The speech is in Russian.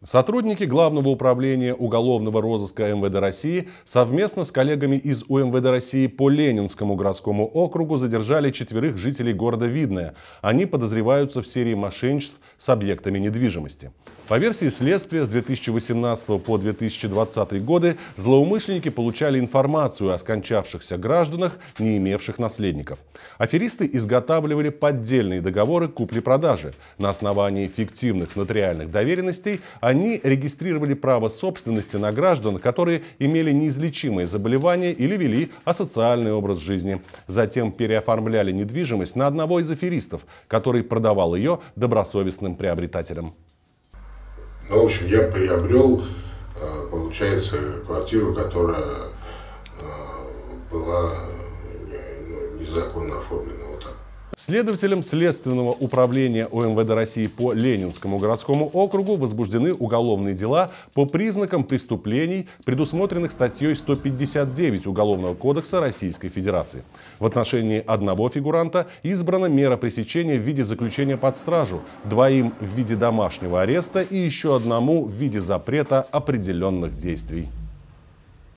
Сотрудники Главного управления уголовного розыска МВД России совместно с коллегами из УМВД России по Ленинскому городскому округу задержали 4 жителей города Видное. Они подозреваются в серии мошенничеств с объектами недвижимости. По версии следствия, с 2018 по 2020 годы злоумышленники получали информацию о скончавшихся гражданах, не имевших наследников. Аферисты изготавливали поддельные договоры купли-продажи. На основании фиктивных нотариальных доверенностей они регистрировали право собственности на граждан, которые имели неизлечимые заболевания или вели асоциальный образ жизни. Затем переоформляли недвижимость на одного из аферистов, который продавал ее добросовестным приобретателям. Ну, в общем, я приобрел, получается, квартиру, которая была незаконно оформлена. Вот так. Следователям Следственного управления УМВД России по Ленинскому городскому округу возбуждены уголовные дела по признакам преступлений, предусмотренных статьей 159 Уголовного кодекса Российской Федерации. В отношении одного фигуранта избрана мера пресечения в виде заключения под стражу, 2 в виде домашнего ареста и еще 1 в виде запрета определенных действий.